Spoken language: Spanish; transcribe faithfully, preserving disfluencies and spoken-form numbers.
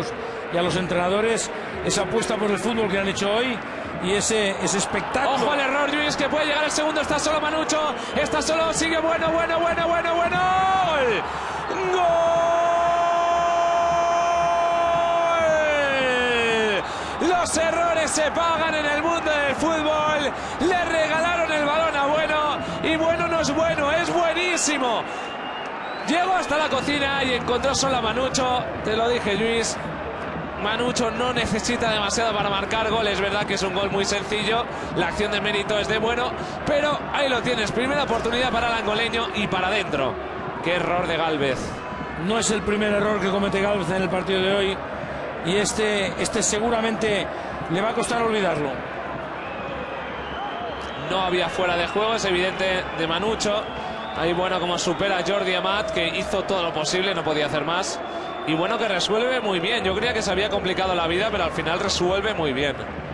equipos y a los entrenadores esa apuesta por el fútbol que han hecho hoy y ese, ese espectáculo. Ojo al error, Luis, que puede llegar el segundo. Está solo Manucho, está solo, sigue bueno, bueno, bueno, bueno, bueno. ¡Gol! Los errores se pagan en el mundo del fútbol. Le regalaron el balón a Bueno y Bueno no es bueno, es buenísimo. Llegó hasta la cocina y encontró solo a Manucho. Te lo dije, Luis. Manucho no necesita demasiado para marcar gol. Es verdad que es un gol muy sencillo. La acción de mérito es de Bueno, pero ahí lo tienes. Primera oportunidad para el angoleño y para adentro. Qué error de Gálvez. No es el primer error que comete Gálvez en el partido de hoy. Y este, este seguramente le va a costar olvidarlo. No había fuera de juego, es evidente, de Manucho. Ahí Bueno como supera a Jordi Amat, que hizo todo lo posible, no podía hacer más. Y Bueno que resuelve muy bien. Yo creía que se había complicado la vida, pero al final resuelve muy bien.